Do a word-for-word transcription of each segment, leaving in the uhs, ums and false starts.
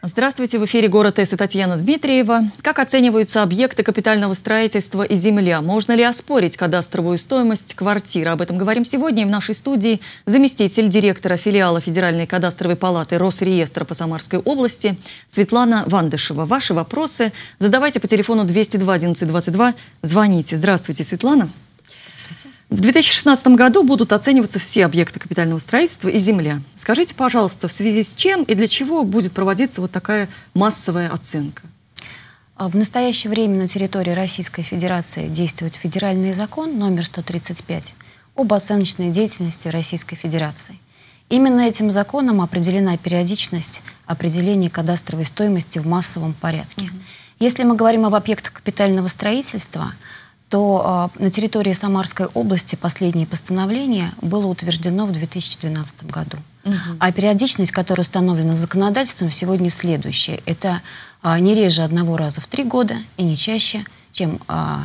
Здравствуйте, в эфире «Город С» и Татьяна Дмитриева. Как оцениваются объекты капитального строительства и земля? Можно ли оспорить кадастровую стоимость квартиры? Об этом говорим сегодня. И в нашей студии заместитель директора филиала Федеральной кадастровой палаты Росреестра по Самарской области Светлана Вандышева. Ваши вопросы задавайте по телефону двести два одиннадцать двадцать два. Звоните. Здравствуйте, Светлана. В две тысячи шестнадцатом году будут оцениваться все объекты капитального строительства и земля. Скажите, пожалуйста, в связи с чем и для чего будет проводиться вот такая массовая оценка? В настоящее время на территории Российской Федерации действует федеральный закон номер сто тридцать пять об оценочной деятельности Российской Федерации. Именно этим законом определена периодичность определения кадастровой стоимости в массовом порядке. Угу. Если мы говорим об объектах капитального строительства, то э, на территории Самарской области последнее постановление было утверждено в две тысячи двенадцатом году. Угу. А периодичность, которая установлена законодательством, сегодня следующая. Это э, не реже одного раза в три года и не чаще, чем э,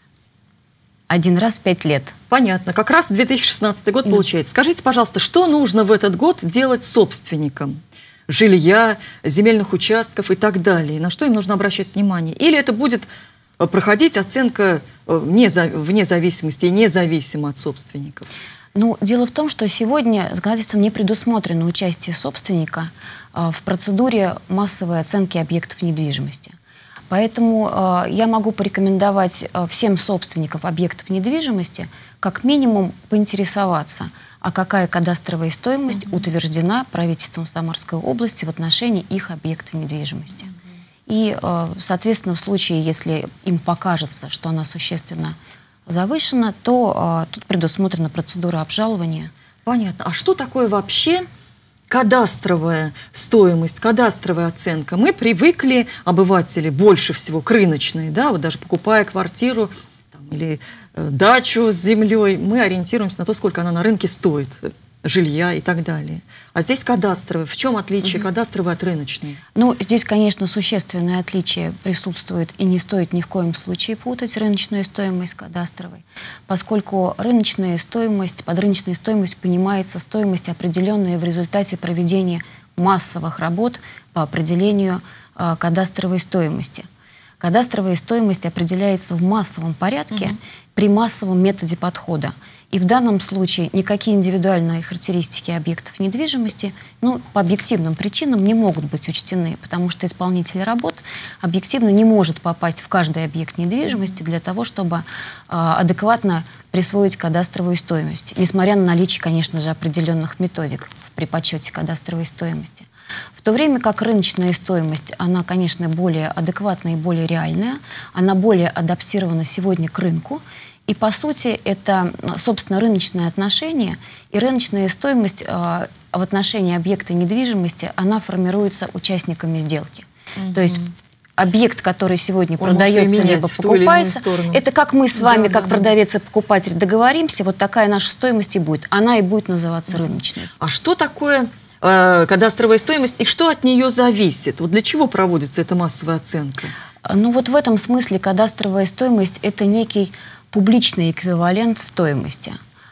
один раз в пять лет. Понятно. Как раз две тысячи шестнадцатый год да. получается. Скажите, пожалуйста, что нужно в этот год делать собственникам жилья, земельных участков и так далее? На что им нужно обращать внимание? Или это будет проходить оценка вне, вне зависимости и независимо от собственников? Ну, дело в том, что сегодня законодательством не предусмотрено участие собственника э, в процедуре массовой оценки объектов недвижимости. Поэтому э, я могу порекомендовать э, всем собственникам объектов недвижимости как минимум поинтересоваться, а какая кадастровая стоимость mm-hmm. утверждена правительством Самарской области в отношении их объекта недвижимости. И, соответственно, в случае, если им покажется, что она существенно завышена, то тут предусмотрена процедура обжалования. Понятно. А что такое вообще кадастровая стоимость, кадастровая оценка? Мы привыкли, обыватели, больше всего к рыночной, да, вот даже покупая квартиру там, или э, дачу с землей, мы ориентируемся на то, сколько она на рынке стоит, жилья и так далее. А здесь кадастровый. В чем отличие угу. кадастровой от рыночной? Ну, здесь, конечно, существенное отличие присутствует, и не стоит ни в коем случае путать рыночную стоимость с кадастровой, поскольку рыночная стоимость, под рыночной стоимостью понимается стоимость, определенная в результате проведения массовых работ по определению э, кадастровой стоимости. Кадастровая стоимость определяется в массовом порядке угу. при массовом методе подхода. И в данном случае никакие индивидуальные характеристики объектов недвижимости ну, по объективным причинам не могут быть учтены, потому что исполнитель работ объективно не может попасть в каждый объект недвижимости для того, чтобы э, адекватно присвоить кадастровую стоимость, несмотря на наличие, конечно же, определенных методик при подсчете кадастровой стоимости. В то время как рыночная стоимость, она, конечно, более адекватная и более реальная, она более адаптирована сегодня к рынку. И, по сути, это, собственно, рыночное отношение, и рыночная стоимость э, в отношении объекта недвижимости, она формируется участниками сделки. Mm-hmm. То есть объект, который сегодня Он продается либо покупается, это как мы с вами, да, как да, продавец и покупатель, договоримся, вот такая наша стоимость и будет. Она и будет называться mm-hmm. рыночной. А что такое э, кадастровая стоимость и что от нее зависит? Вот для чего проводится эта массовая оценка? Ну вот в этом смысле кадастровая стоимость – это некий публичный эквивалент стоимости.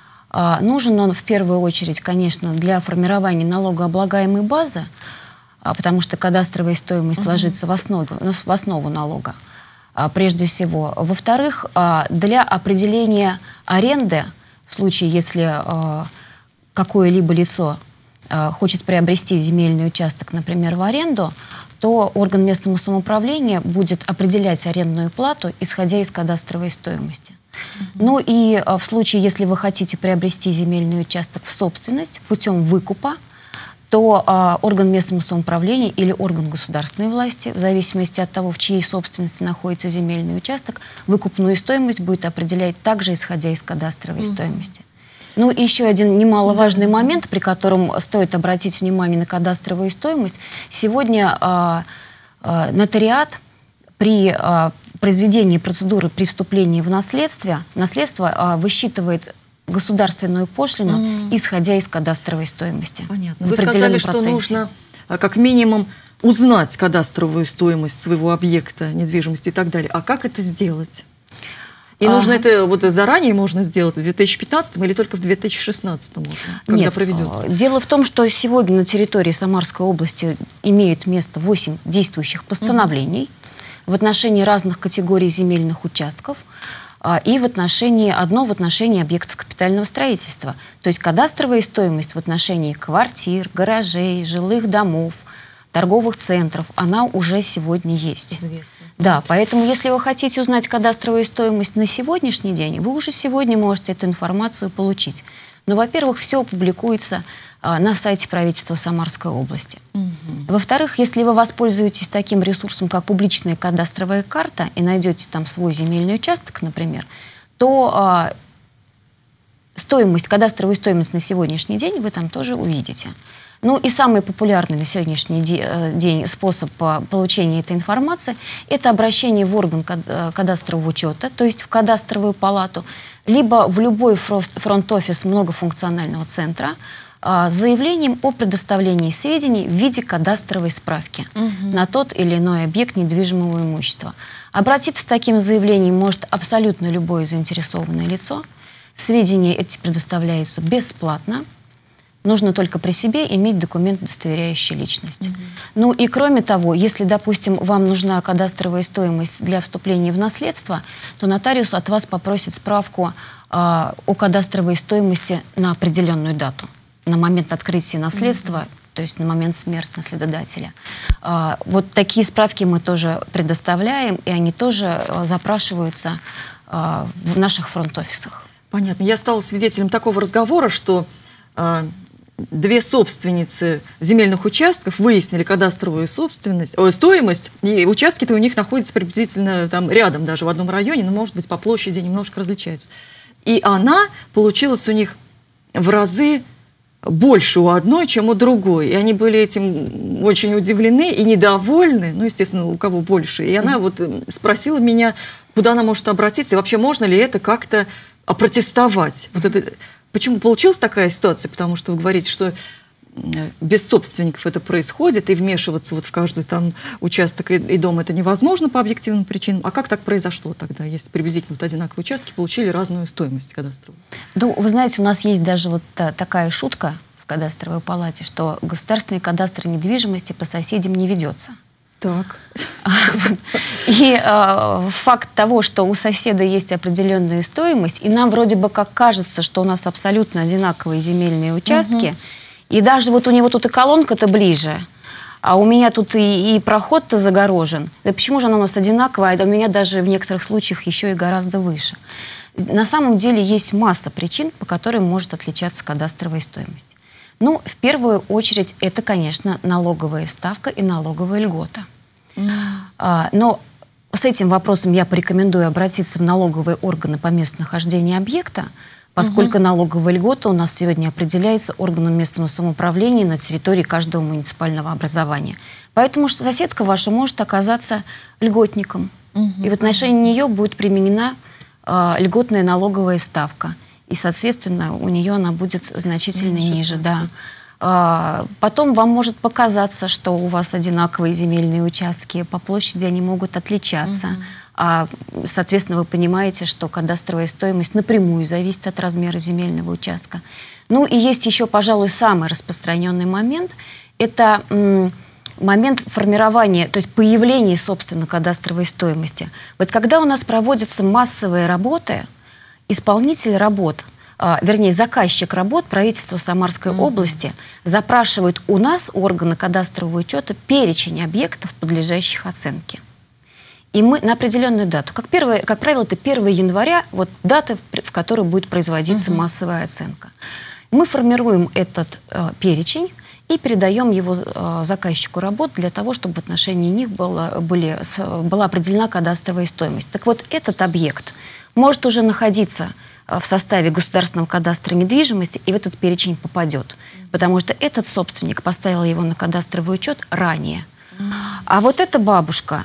А, нужен он в первую очередь, конечно, для формирования налогооблагаемой базы, а, потому что кадастровая стоимость uh-huh. ложится в основу, в основу налога, а, прежде всего. Во-вторых, а, для определения аренды, в случае, если а, какое-либо лицо а, хочет приобрести земельный участок, например, в аренду, то орган местного самоуправления будет определять арендную плату, исходя из кадастровой стоимости. Mm-hmm. Ну и в случае, если вы хотите приобрести земельный участок в собственность путем выкупа, то а, орган местного самоуправления или орган государственной власти, в зависимости от того, в чьей собственности находится земельный участок, выкупную стоимость будет определять также, исходя из кадастровой mm-hmm. стоимости. Ну и еще один немаловажный момент, при котором стоит обратить внимание на кадастровую стоимость. Сегодня а, а, нотариат при а, произведении процедуры при вступлении в наследство, наследство а, высчитывает государственную пошлину, mm. исходя из кадастровой стоимости. Понятно. Вы сказали, что нужно как минимум узнать кадастровую стоимость своего объекта недвижимости и так далее. А как это сделать? И нужно Ага. это вот заранее можно сделать, в две тысячи пятнадцатом или только в две тысячи шестнадцатом можно, когда Нет, проведется? дело в том, что сегодня на территории Самарской области имеет место восемь действующих постановлений угу. в отношении разных категорий земельных участков а, и в отношении, одно в отношении объектов капитального строительства. То есть кадастровая стоимость в отношении квартир, гаражей, жилых домов, торговых центров, она уже сегодня есть. Известно. Да, поэтому если вы хотите узнать кадастровую стоимость на сегодняшний день, вы уже сегодня можете эту информацию получить. Но, во-первых, все публикуется а, на сайте правительства Самарской области. Угу. Во-вторых, если вы воспользуетесь таким ресурсом, как публичная кадастровая карта, и найдете там свой земельный участок, например, то а, стоимость, кадастровую стоимость на сегодняшний день вы там тоже увидите. Ну и самый популярный на сегодняшний день способ получения этой информации – это обращение в орган кадастрового учета, то есть в кадастровую палату, либо в любой фронт-офис многофункционального центра с заявлением о предоставлении сведений в виде кадастровой справки угу. на тот или иной объект недвижимого имущества. Обратиться с таким заявлением может абсолютно любое заинтересованное лицо. Сведения эти предоставляются бесплатно. Нужно только при себе иметь документ, удостоверяющий личность. Mm-hmm. Ну и кроме того, если, допустим, вам нужна кадастровая стоимость для вступления в наследство, то нотариус от вас попросит справку э, о кадастровой стоимости на определенную дату, на момент открытия наследства, mm-hmm. то есть на момент смерти наследодателя. Э, вот такие справки мы тоже предоставляем, и они тоже э, запрашиваются э, в наших фронт-офисах. Понятно. Я стала свидетелем такого разговора, что э, две собственницы земельных участков выяснили кадастровую собственность, о, стоимость, и участки-то у них находятся приблизительно там рядом, даже в одном районе, но, может быть, по площади немножко различаются. И она получилась у них в разы больше у одной, чем у другой. И они были этим очень удивлены и недовольны, ну, естественно, у кого больше. И она вот спросила меня, куда она может обратиться, и вообще можно ли это как-то опротестовать. Вот это... Почему получилась такая ситуация? Потому что вы говорите, что без собственников это происходит, и вмешиваться вот в каждый там участок и, и дом это невозможно по объективным причинам. А как так произошло тогда, если приблизительно вот одинаковые участки получили разную стоимость кадастровую? Ну, вы знаете, у нас есть даже вот та, такая шутка в кадастровой палате, что государственный кадастр недвижимости по соседям не ведется. Так. И э, факт того, что у соседа есть определенная стоимость, и нам вроде бы как кажется, что у нас абсолютно одинаковые земельные участки, угу. и даже вот у него тут и колонка-то ближе, а у меня тут и, и проход-то загорожен. Да почему же она у нас одинаковая, а у меня даже в некоторых случаях еще и гораздо выше? На самом деле есть масса причин, по которым может отличаться кадастровая стоимость. Ну, в первую очередь, это, конечно, налоговая ставка и налоговая льгота. Mm. А, но с этим вопросом я порекомендую обратиться в налоговые органы по месту нахождения объекта, поскольку mm-hmm. налоговая льгота у нас сегодня определяется органом местного самоуправления на территории каждого муниципального образования. Поэтому соседка ваша может оказаться льготником. Mm-hmm. И в отношении нее будет применена а, льготная налоговая ставка. И, соответственно, у нее она будет значительно ниже. ниже да. а, потом вам может показаться, что у вас одинаковые земельные участки, по площади они могут отличаться. Угу. А, соответственно, вы понимаете, что кадастровая стоимость напрямую зависит от размера земельного участка. Ну и есть еще, пожалуй, самый распространенный момент. Это м, момент формирования, то есть появления, собственно, кадастровой стоимости. Вот когда у нас проводятся массовые работы, исполнитель работ, а, вернее, заказчик работ правительства Самарской mm-hmm. области запрашивает у нас, у органа кадастрового учета, перечень объектов, подлежащих оценке. И мы на определенную дату, как, первое, как правило, это первое января, вот дата, в которой будет производиться mm-hmm. массовая оценка. Мы формируем этот э, перечень и передаем его э, заказчику работ для того, чтобы в отношении них было, были, с, была определена кадастровая стоимость. Так вот, этот объект может уже находиться в составе государственного кадастра недвижимости и в этот перечень попадет. Потому что этот собственник поставил его на кадастровый учет ранее. А вот эта бабушка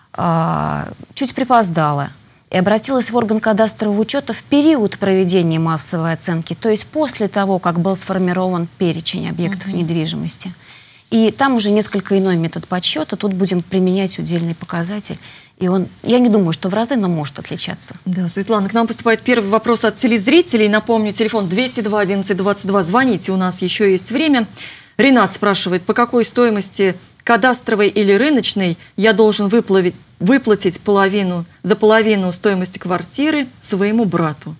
а, чуть припоздала и обратилась в орган кадастрового учета в период проведения массовой оценки, то есть после того, как был сформирован перечень объектов mm-hmm. недвижимости. И там уже несколько иной метод подсчета. Тут будем применять удельный показатель. И он, я не думаю, что в разы, но может отличаться. Да, Светлана, к нам поступает первый вопрос от телезрителей. Напомню, телефон двести два одиннадцать двадцать два. Звоните, у нас еще есть время. Ренат спрашивает, по какой стоимости кадастровой или рыночной я должен выплатить, выплатить половину, за половину стоимости квартиры своему брату?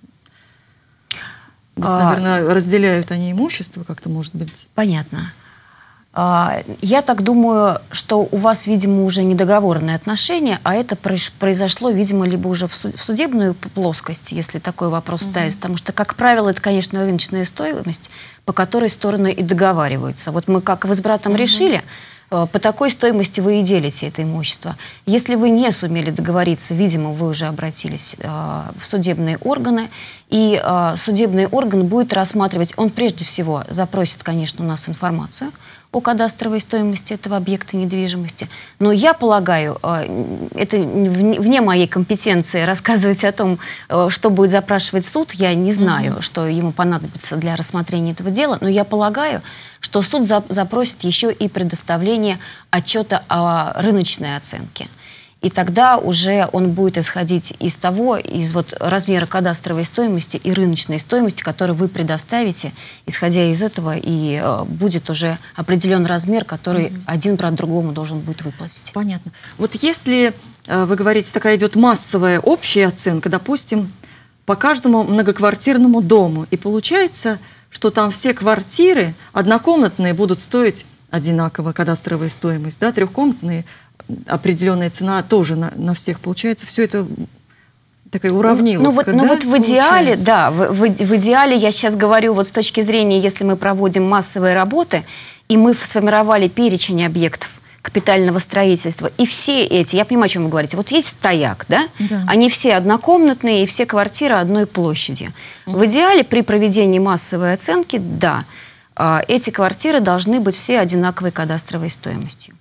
Вот, наверное, а... разделяют они имущество как-то, может быть. Понятно. Я так думаю, что у вас, видимо, уже недоговорные отношения, а это произошло, видимо, либо уже в судебную плоскость, если такой вопрос mm-hmm. ставится. Потому что, как правило, это, конечно, рыночная стоимость, по которой стороны и договариваются. Вот мы, как вы с братом mm-hmm. решили, по такой стоимости вы и делите это имущество. Если вы не сумели договориться, видимо, вы уже обратились э, в судебные органы, и э, судебный орган будет рассматривать, он прежде всего запросит, конечно, у нас информацию о кадастровой стоимости этого объекта недвижимости. Но я полагаю, э, это вне моей компетенции рассказывать о том, э, что будет запрашивать суд. Я не знаю, mm-hmm. что ему понадобится для рассмотрения этого дела, но я полагаю, что суд за, запросит еще и предоставление отчета о рыночной оценке. И тогда уже он будет исходить из того, из вот размера кадастровой стоимости и рыночной стоимости, которую вы предоставите. Исходя из этого и э, будет уже определен размер, который mm-hmm. один брат другому должен будет выплатить. Понятно. Вот если, э, вы говорите, такая идет массовая общая оценка, допустим, по каждому многоквартирному дому, и получается, что там все квартиры однокомнатные будут стоить одинаково, кадастровая стоимость, да, трехкомнатные, определенная цена тоже на, на всех. Получается, все это такая уравниловка. Ну вот, да, ну вот в идеале, получается? да, в, в, в идеале, я сейчас говорю вот с точки зрения, если мы проводим массовые работы, и мы сформировали перечень объектов капитального строительства, и все эти, я понимаю, о чем вы говорите, вот есть стояк, да? Да. Они все однокомнатные, и все квартиры одной площади. Mm-hmm. В идеале при проведении массовой оценки, да, эти квартиры должны быть все одинаковой кадастровой стоимостью.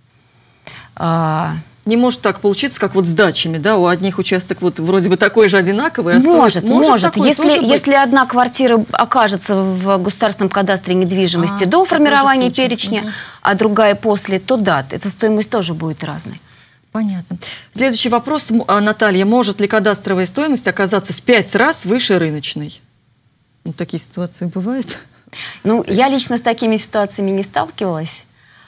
Не может так получиться, как вот с дачами, да, у одних участок вот вроде бы такой же одинаковый, а может, стоит, может, может. Если, если одна квартира окажется в государственном кадастре недвижимости а, до формирования перечня, угу. а другая после, то да, эта стоимость тоже будет разной. Понятно. Следующий вопрос, Наталья, может ли кадастровая стоимость оказаться в пять раз выше рыночной? Ну, такие ситуации бывают? Ну, я лично с такими ситуациями не сталкивалась.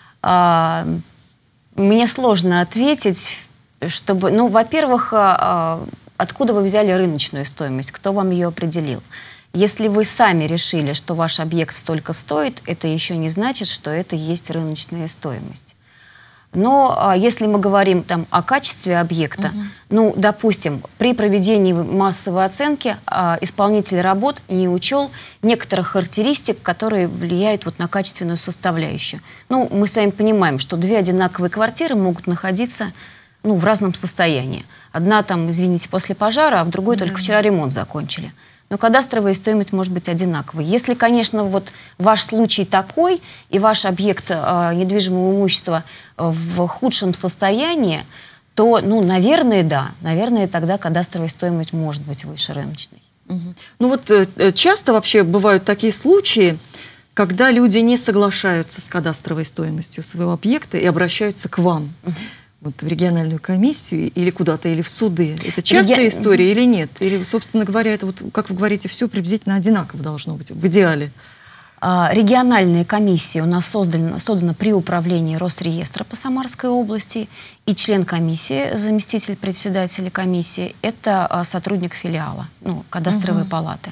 Мне сложно ответить, чтобы... Ну, во-первых, откуда вы взяли рыночную стоимость? Кто вам ее определил? Если вы сами решили, что ваш объект столько стоит, это еще не значит, что это есть рыночная стоимость. Но если мы говорим там о качестве объекта, угу. ну, допустим, при проведении массовой оценки исполнитель работ не учел некоторых характеристик, которые влияют вот на качественную составляющую. Ну, мы с вами понимаем, что две одинаковые квартиры могут находиться ну, в разном состоянии. Одна там, извините, после пожара, а в другой да. только вчера ремонт закончили. Но кадастровая стоимость может быть одинаковой. Если, конечно, вот ваш случай такой, и ваш объект э, недвижимого имущества в худшем состоянии, то, ну, наверное, да. Наверное, тогда кадастровая стоимость может быть выше рыночной. Угу. Ну вот э, часто вообще бывают такие случаи, когда люди не соглашаются с кадастровой стоимостью своего объекта и обращаются к вам. Угу. Вот в региональную комиссию или куда-то, или в суды. Это частая Реги... история или нет? Или, собственно говоря, это, вот, как вы говорите, все приблизительно одинаково должно быть, в идеале? А, региональные комиссии у нас созданы, созданы при управлении Росреестра по Самарской области, и член комиссии, заместитель председателя комиссии, это а, сотрудник филиала, ну, кадастровой угу. палаты.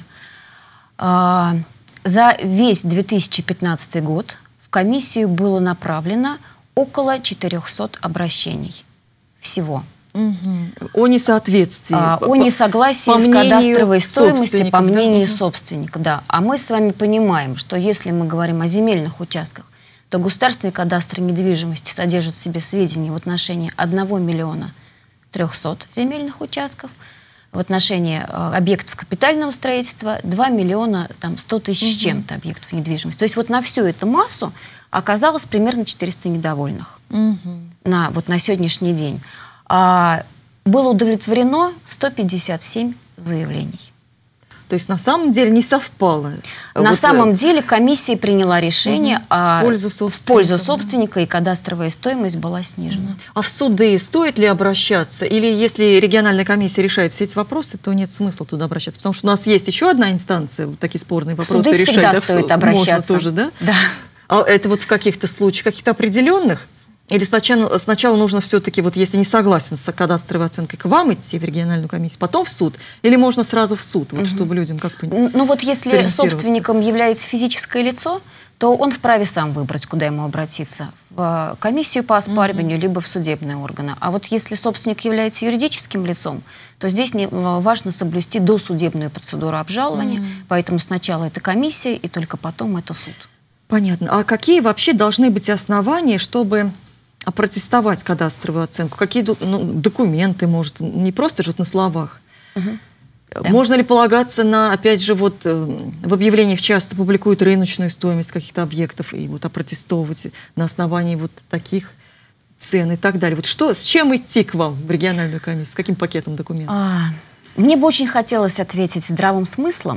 А, за весь две тысячи пятнадцатый год в комиссию было направлено около четырёхсот обращений всего. Угу. О несоответствии. А, о несогласии по с кадастровой стоимостью по мнению да? собственника. Да. А мы с вами понимаем, что если мы говорим о земельных участках, то государственный кадастр недвижимости содержит в себе сведения в отношении одного миллиона трехсот земельных участков, в отношении э, объектов капитального строительства два миллиона сто тысяч угу. чем-то объектов недвижимости. То есть вот на всю эту массу оказалось примерно четыреста недовольных угу. на, вот на сегодняшний день. А, было удовлетворено сто пятьдесят семь заявлений. То То есть на самом деле не совпало. На вот, самом деле комиссия приняла решение угу. о, в, пользу собственника. в пользу собственника, и кадастровая стоимость была снижена. Угу. А в суды стоит ли обращаться? Или если региональная комиссия решает все эти вопросы, то нет смысла туда обращаться? Потому что у нас есть еще одна инстанция, вот такие спорные вопросы суды решать. Всегда да, стоит можно обращаться. тоже, да? Да. А это вот в каких-то случаях, каких-то определенных? Или сначала, сначала нужно все-таки, вот если не согласен с кадастровой оценкой, к вам идти в региональную комиссию, потом в суд? Или можно сразу в суд, вот, угу. чтобы людям как бы Ну вот если собственником является физическое лицо, то он вправе сам выбрать, куда ему обратиться. В комиссию по оспариванию, угу. либо в судебные органы. А вот если собственник является юридическим лицом, то здесь не, важно соблюсти досудебную процедуру обжалования. Угу. Поэтому сначала это комиссия, и только потом это суд. Понятно. А какие вообще должны быть основания, чтобы опротестовать кадастровую оценку? Какие ну, документы, может, не просто же на словах? Угу. Да. Можно ли полагаться на, опять же, вот в объявлениях часто публикуют рыночную стоимость каких-то объектов и вот опротестовывать на основании вот таких цен и так далее? Вот что, с чем идти к вам в региональную комиссию? С каким пакетом документов? А, мне бы очень хотелось ответить здравым смыслом,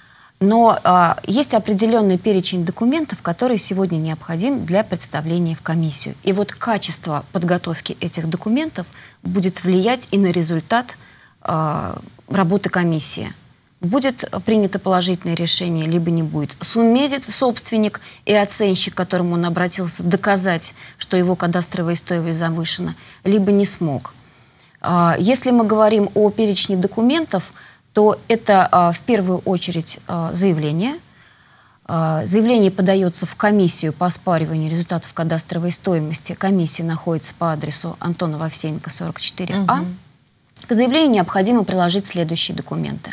но а, есть определенный перечень документов, который сегодня необходим для представления в комиссию. И вот качество подготовки этих документов будет влиять и на результат а, работы комиссии. Будет принято положительное решение, либо не будет. Сумеет собственник и оценщик, к которому он обратился, доказать, что его кадастровая стоимость завышена, либо не смог. А, если мы говорим о перечне документов, то это а, в первую очередь а, заявление. А, заявление подается в комиссию по оспариванию результатов кадастровой стоимости. Комиссия находится по адресу Антонова Овсеенко, сорок четыре А. Угу. К заявлению необходимо приложить следующие документы.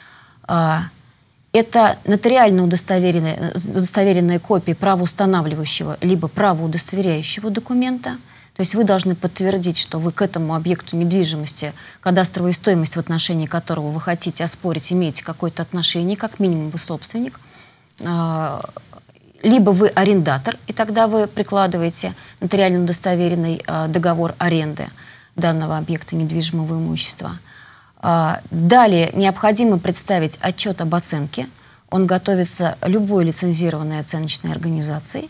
А, это нотариально удостоверенная, удостоверенная копия правоустанавливающего либо правоудостоверяющего документа. То есть вы должны подтвердить, что вы к этому объекту недвижимости, кадастровую стоимость, в отношении которого вы хотите оспорить, имеете какое-то отношение, как минимум вы собственник. Либо вы арендатор, и тогда вы прикладываете нотариально удостоверенный договор аренды данного объекта недвижимого имущества. Далее необходимо представить отчет об оценке. Он готовится любой лицензированной оценочной организацией.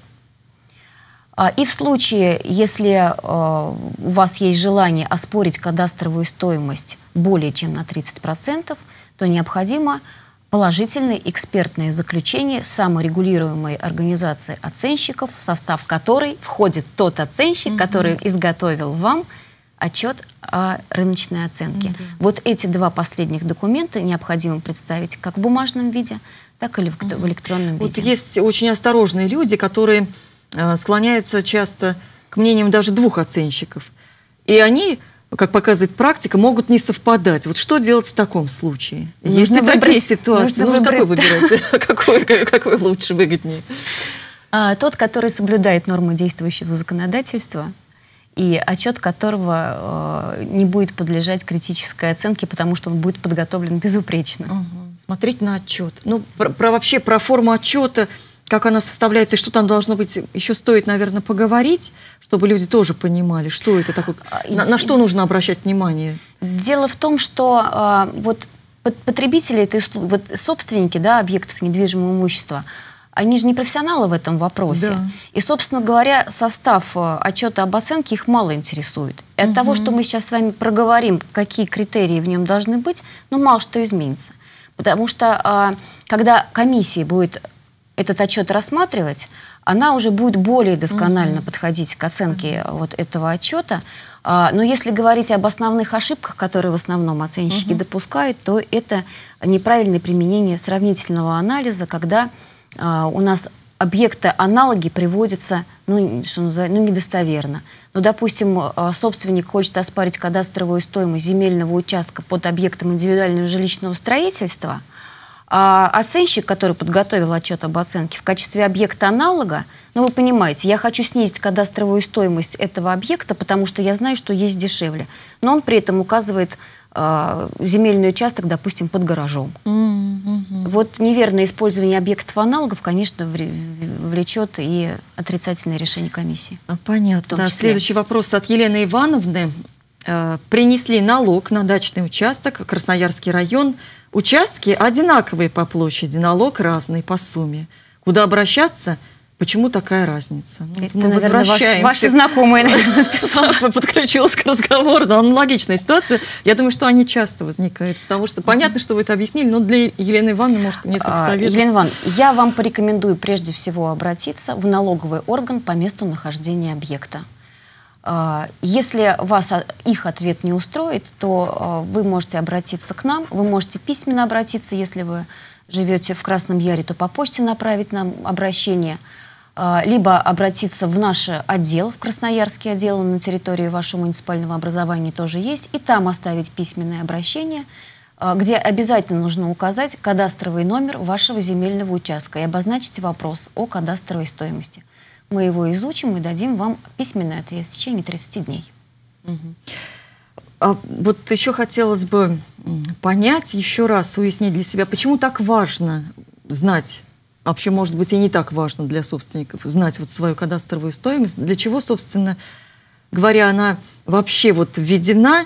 И в случае, если э, у вас есть желание оспорить кадастровую стоимость более чем на тридцать процентов, то необходимо положительное экспертное заключение саморегулируемой организации оценщиков, в состав которой входит тот оценщик, mm-hmm. который изготовил вам отчет о рыночной оценке. Mm-hmm. Вот эти два последних документа необходимо представить как в бумажном виде, так и в, mm-hmm. в электронном вот виде. Есть очень осторожные люди, которые склоняются часто к мнениям даже двух оценщиков. И они, как показывает практика, могут не совпадать. Вот что делать в таком случае? Нужно Есть ли выбрать, такие ситуации? Нужно Нужно выбрать. Какой выбирать? Какой лучше, выгоднее? А, тот, который соблюдает нормы действующего законодательства, и отчет которого э, не будет подлежать критической оценке, потому что он будет подготовлен безупречно. Угу. Смотреть на отчет. Ну, про, про, вообще про форму отчета, как она составляется и что там должно быть, еще стоит, наверное, поговорить, чтобы люди тоже понимали, что это такое, на, на что нужно обращать внимание. Дело в том, что э, вот потребители, это, вот, собственники, да, объектов недвижимого имущества, они же не профессионалы в этом вопросе. Да. И, собственно говоря, состав э, отчета об оценке их мало интересует. И от угу. того, что мы сейчас с вами проговорим, какие критерии в нем должны быть, ну, мало что изменится. Потому что, э, когда комиссия будет этот отчет рассматривать, она уже будет более досконально mm-hmm. подходить к оценке mm-hmm. вот этого отчета. А, но если говорить об основных ошибках, которые в основном оценщики mm-hmm. допускают, то это неправильное применение сравнительного анализа, когда а, у нас объекты-аналоги приводятся, ну, что называется, ну, недостоверно. Ну, допустим, собственник хочет оспарить кадастровую стоимость земельного участка под объектом индивидуального жилищного строительства, а оценщик, который подготовил отчет об оценке в качестве объекта аналога, ну, вы понимаете, я хочу снизить кадастровую стоимость этого объекта, потому что я знаю, что есть дешевле. Но он при этом указывает э, земельный участок, допустим, под гаражом. Mm-hmm. Вот неверное использование объектов аналогов, конечно, влечет и отрицательное решение комиссии. Понятно. Да, следующий вопрос от Елены Ивановны. Принесли налог на дачный участок, Красноярский район, участки одинаковые по площади, налог разный по сумме. Куда обращаться? Почему такая разница? Это, мы наверное, возвращаемся. Ваши знакомые написали. Подключилась к разговору, но аналогичная ситуация. Я думаю, что они часто возникают, потому что понятно, что вы это объяснили, но для Елены Ивановны, может, несколько советов. Елена Ивановна, я вам порекомендую прежде всего обратиться в налоговый орган по месту нахождения объекта. Если вас их ответ не устроит, то вы можете обратиться к нам, вы можете письменно обратиться, если вы живете в Красном Яре, то по почте направить нам обращение, либо обратиться в наш отдел, в Красноярский отдел, на территории вашего муниципального образования тоже есть, и там оставить письменное обращение, где обязательно нужно указать кадастровый номер вашего земельного участка и обозначить вопрос о кадастровой стоимости. Мы его изучим и дадим вам письменный ответ в течение тридцати дней. Угу. А вот еще хотелось бы понять, еще раз уяснить для себя, почему так важно знать, вообще, может быть, и не так важно для собственников, знать вот свою кадастровую стоимость, для чего, собственно говоря, она вообще вот введена,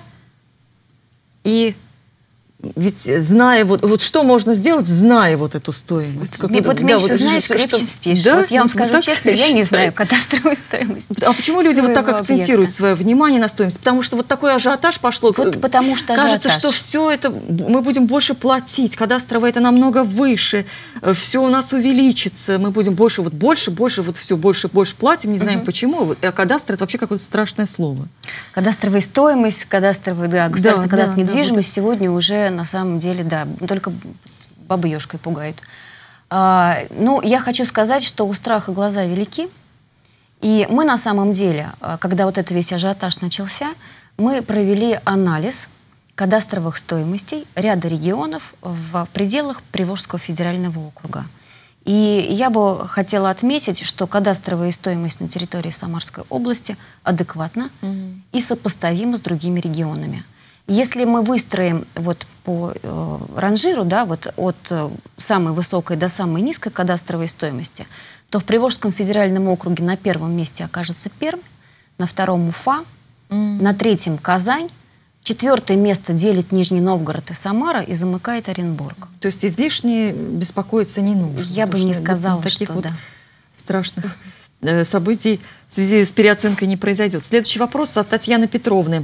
и ведь зная, вот, вот что можно сделать, зная вот эту стоимость. Вот, вот, вот меньше да, знаешь, вот, крепче что, спишь. Да? Вот я вам вот скажу вот честно, я не знаю кадастровую стоимость. А почему люди вот так акцентируют объекта. Свое внимание на стоимость? Потому что вот такой ажиотаж пошло. Вот потому что кажется, ажиотаж. Что все это мы будем больше платить, кадастровое это намного выше, все у нас увеличится, мы будем больше, вот больше, больше, вот все больше, больше платим, не знаем угу. почему. А кадастр это вообще какое-то страшное слово. Кадастровая стоимость, кадастровая, да, государственная да, кадастровая да, недвижимость да, вот сегодня уже на самом деле, да, только бабы ёшкой пугают. А, ну, я хочу сказать, что у страха глаза велики. И мы на самом деле, когда вот этот весь ажиотаж начался, мы провели анализ кадастровых стоимостей ряда регионов в пределах Приволжского федерального округа. И я бы хотела отметить, что кадастровая стоимость на территории Самарской области адекватна mm-hmm. и сопоставима с другими регионами. Если мы выстроим вот по э, ранжиру, да, вот от э, самой высокой до самой низкой кадастровой стоимости, то в Приволжском федеральном округе на первом месте окажется Пермь, на втором Уфа, mm. на третьем Казань, четвертое место делит Нижний Новгород и Самара и замыкает Оренбург. То есть излишне беспокоиться не нужно? Я бы не сказала, таких что вот да. страшных э, событий в связи с переоценкой не произойдет. Следующий вопрос от Татьяны Петровны.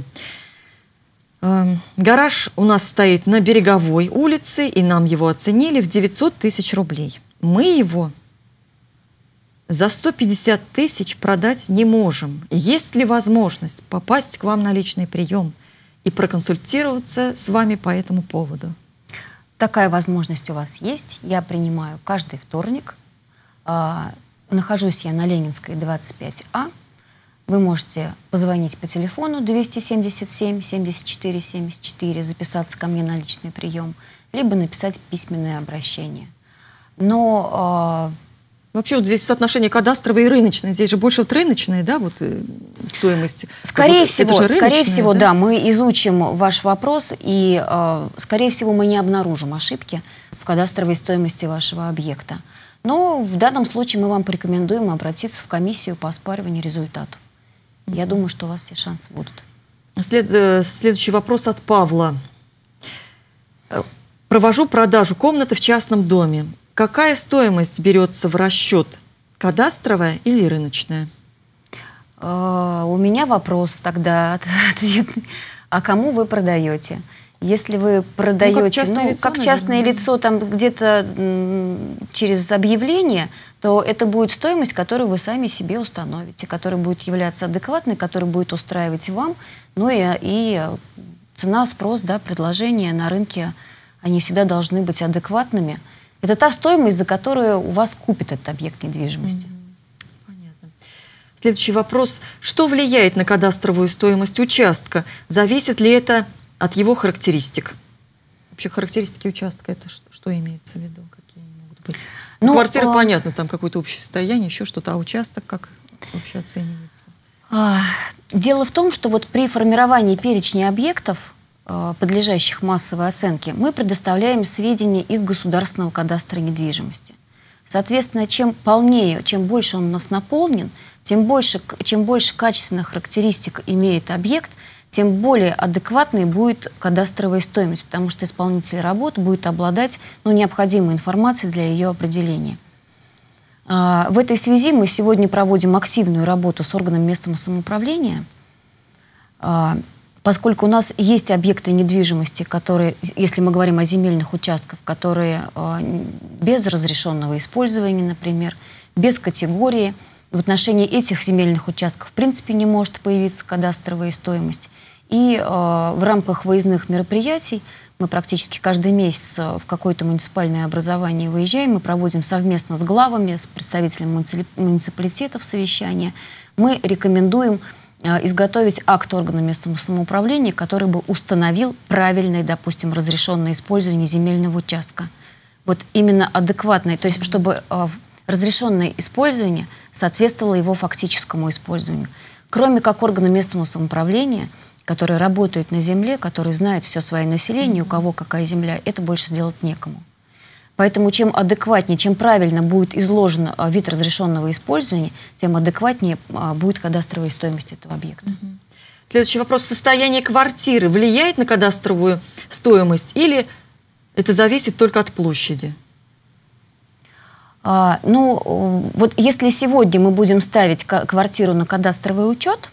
Гараж у нас стоит на Береговой улице, и нам его оценили в девятьсот тысяч рублей. Мы его за сто пятьдесят тысяч продать не можем. Есть ли возможность попасть к вам на личный прием и проконсультироваться с вами по этому поводу? Такая возможность у вас есть. Я принимаю каждый вторник. Нахожусь я на Ленинской, двадцать пять А. Вы можете позвонить по телефону двести семьдесят семь семьдесят четыре семьдесят четыре, записаться ко мне на личный прием, либо написать письменное обращение. Но э, вообще вот здесь соотношение кадастровой и рыночной, здесь же больше вот рыночная, да, вот э, стоимость. Скорее вот, всего, скорее всего, да? да, мы изучим ваш вопрос и, э, скорее всего, мы не обнаружим ошибки в кадастровой стоимости вашего объекта. Но в данном случае мы вам порекомендуем обратиться в комиссию по оспариванию результатов. Я думаю, что у вас все шансы будут. След, следующий вопрос от Павла. Провожу продажу комнаты в частном доме. Какая стоимость берется в расчет? Кадастровая или рыночная? Uh, у меня вопрос тогда ответный. А кому вы продаете? Если вы продаете, ну, как частное, ну, лицо, как частное лицо, там где-то через объявление, то это будет стоимость, которую вы сами себе установите, которая будет являться адекватной, которая будет устраивать вам. Ну и, и цена, спрос, да, предложения на рынке, они всегда должны быть адекватными. Это та стоимость, за которую у вас купит этот объект недвижимости. Mm-hmm. Понятно. Следующий вопрос. Что влияет на кадастровую стоимость участка? Зависит ли это от его характеристик? Вообще характеристики участка, это что, что имеется в виду? Какие они могут быть? Ну, квартира, а... понятно, там какое-то общее состояние, еще что-то, а участок как вообще оценивается? А, дело в том, что вот при формировании перечня объектов, а, подлежащих массовой оценке, мы предоставляем сведения из государственного кадастра недвижимости. Соответственно, чем полнее, чем больше он у нас наполнен, тем больше, чем больше качественных характеристик имеет объект, тем более адекватной будет кадастровая стоимость, потому что исполнитель работ будет обладать ну, необходимой информацией для ее определения. В этой связи мы сегодня проводим активную работу с органом местного самоуправления, поскольку у нас есть объекты недвижимости, которые, если мы говорим о земельных участках, которые без разрешенного использования, например, без категории, в отношении этих земельных участков в принципе не может появиться кадастровая стоимость. И в рамках выездных мероприятий мы практически каждый месяц в какое-то муниципальное образование выезжаем, мы проводим совместно с главами, с представителями муниципалитетов совещания. Мы рекомендуем изготовить акт органа местного самоуправления, который бы установил правильное, допустим, разрешенное использование земельного участка. Вот именно адекватное, то есть чтобы разрешенное использование соответствовало его фактическому использованию. Кроме как органа местного самоуправления, который работает на земле, который знает все свое население, у кого какая земля, это больше сделать некому. Поэтому чем адекватнее, чем правильно будет изложен вид разрешенного использования, тем адекватнее будет кадастровая стоимость этого объекта. Следующий вопрос. Состояние квартиры влияет на кадастровую стоимость или это зависит только от площади? А, ну, вот если сегодня мы будем ставить квартиру на кадастровый учет,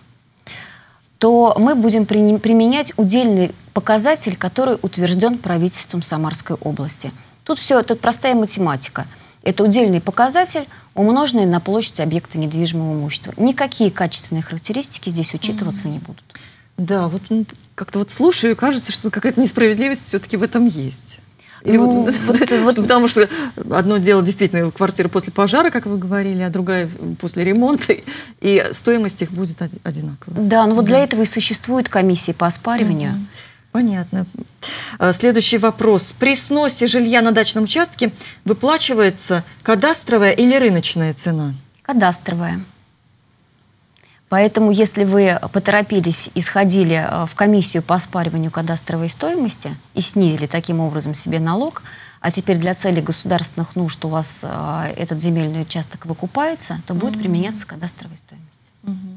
то мы будем применять удельный показатель, который утвержден правительством Самарской области. Тут все, это простая математика. Это удельный показатель, умноженный на площадь объекта недвижимого имущества. Никакие качественные характеристики здесь учитываться mm-hmm. не будут. Да, вот как-то вот слушаю, и кажется, что какая-то несправедливость все-таки в этом есть. Или ну, вот, вот, вот, потому что одно дело действительно квартира после пожара, как вы говорили, а другая после ремонта, и стоимость их будет одинаковая. Да, ну вот да. для этого и существует комиссия по оспариванию. Угу. Понятно. Следующий вопрос. При сносе жилья на дачном участке выплачивается кадастровая или рыночная цена? Кадастровая. Поэтому, если вы поторопились и сходили в комиссию по оспариванию кадастровой стоимости и снизили таким образом себе налог, а теперь для целей государственных нужд у вас а, этот земельный участок выкупается, то будет mm-hmm. применяться кадастровая стоимость. Mm-hmm.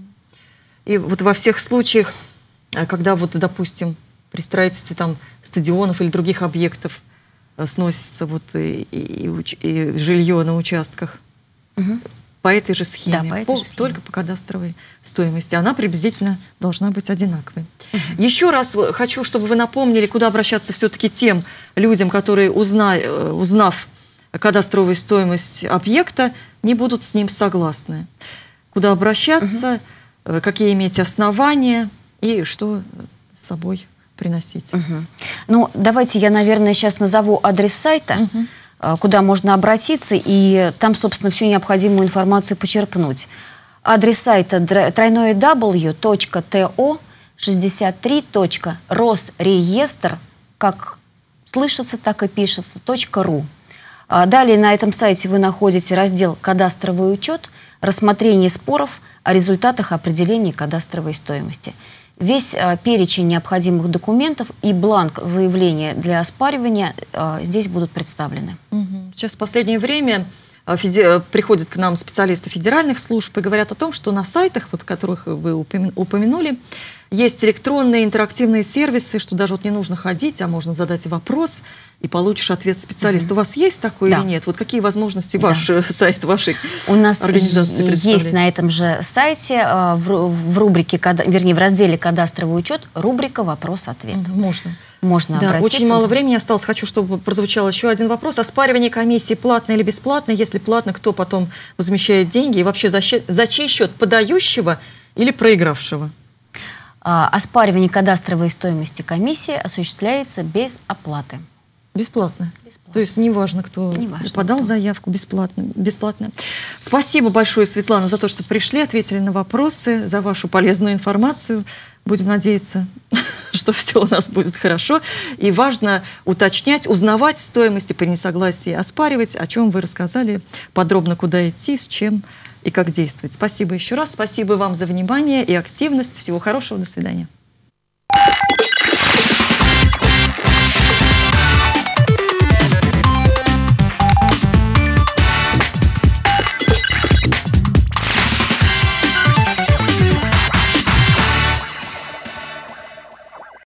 И вот во всех случаях, когда, вот, допустим, при строительстве там, стадионов или других объектов сносится вот, и, и, и жилье на участках, mm-hmm. по этой же схеме, да, по этой по, же схеме. Только по кадастровой стоимости. Она приблизительно должна быть одинаковой. Uh-huh. Еще раз хочу, чтобы вы напомнили, куда обращаться все-таки тем людям, которые, узна, узнав кадастровую стоимость объекта, не будут с ним согласны. Куда обращаться, uh-huh. какие иметь основания и что с собой приносить. Uh-huh. Ну, давайте я, наверное, сейчас назову адрес сайта, uh-huh. куда можно обратиться, и там, собственно, всю необходимую информацию почерпнуть. Адрес сайта тройное дабл-ю точка то шестьдесят три точка росреестр, как слышится, так и пишется, .ру. Далее на этом сайте вы находите раздел «Кадастровый учет», рассмотрение споров о результатах определения кадастровой стоимости. Весь а, перечень необходимых документов и бланк заявления для оспаривания а, здесь будут представлены. Угу. Сейчас в последнее время а, феде... приходят к нам специалисты федеральных служб и говорят о том, что на сайтах, вот, которых вы упомянули, есть электронные интерактивные сервисы, что даже вот не нужно ходить, а можно задать вопрос и получишь ответ специалиста. Mm-hmm. У вас есть такое да. или нет? Вот какие возможности да. ваш сайт, вашей У нас организации есть на этом же сайте, в, в рубрике, вернее, в разделе «Кадастровый учет» рубрика «Вопрос-ответ». Mm-hmm. Можно. Можно да, обратиться. Очень мало времени осталось. Хочу, чтобы прозвучал еще один вопрос. Оспаривание комиссии платное или бесплатное? Если платно, кто потом возмещает деньги? И вообще за, счет, за чей счет? Подающего или проигравшего? Оспаривание кадастровой стоимости комиссии осуществляется без оплаты. Бесплатно? Бесплатно. То есть неважно, кто неважно, подал кто. заявку, бесплатно, бесплатно. Спасибо большое, Светлана, за то, что пришли, ответили на вопросы, за вашу полезную информацию. Будем надеяться, что все у нас будет хорошо. И важно уточнять, узнавать стоимости при несогласии, оспаривать, о чем вы рассказали, подробно куда идти, с чем и как действовать. Спасибо еще раз. Спасибо вам за внимание и активность. Всего хорошего. До свидания.